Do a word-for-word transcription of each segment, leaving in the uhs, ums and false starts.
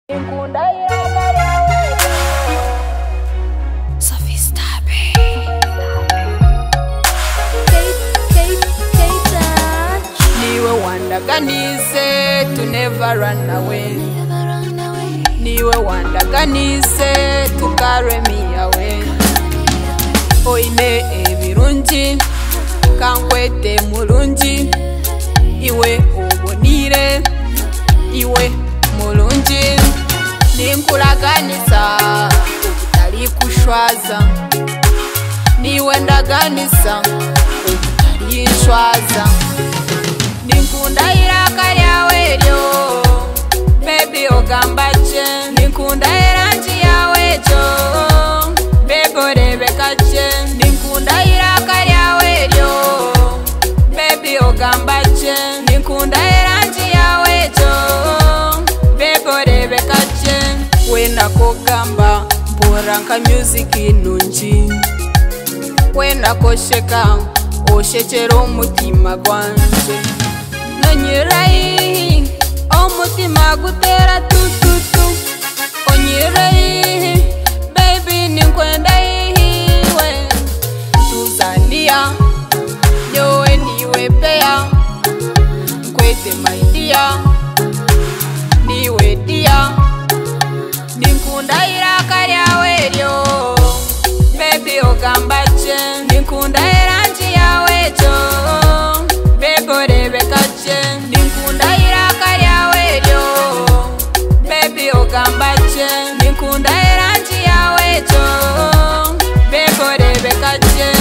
Wandaganise to never run away. Niwe wandaganise to carry me away. Oine ebirungi kankwete mulungi. Iwe ubonire iwe mulungi. Ninkulaganisa ubutali kushwaza. Niwe ndaganisa ubutali nshwaza. Ninkunda iraka lyawe lyo baby ogambache. Ninkunda erangi yawe jo baby orebekache. Ninkunda iraka lyawe lyo baby ogambache. Ninkunda erangi yawe jo baby orebekache. Wenda kogamba mporanka music inungi. Wenda kosheka oshekera omutima gwanje. Onyirayi omutima gutera tututu. Onyirayi baby ninkwenda ihiwe. Tuzania nyowe niwe pea. Nkwete my dear niwe dear. Ninkunda iraka lyawe lyo baby ogambache. Ninkunda erangi yawe jo baby orebekache. Ninkunda iraka lyawe lyo baby ogambache. Ninkunda erangi yawe jo baby orebekache.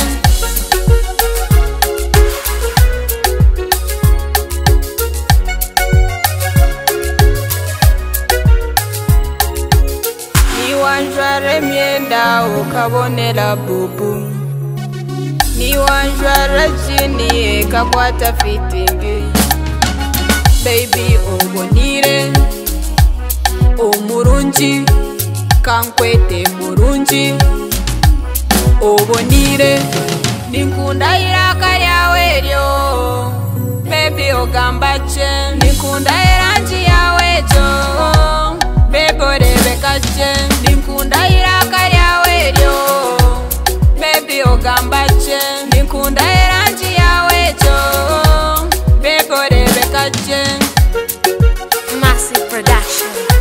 Niwanjwara emyenda ukabonera bubu. Niwanjwara jini ekakwata fitting. Baby obonire omurungi kankwete murungi. Obonire ninkunda iraka lyawe lyo baby ogambache. Ninkunda erangi yawe jo baby orebekache. Ninkunda iraka lyawe lyo baby ogambache. Ninkunda erangi yawe jo baby orebekache. Massive Production.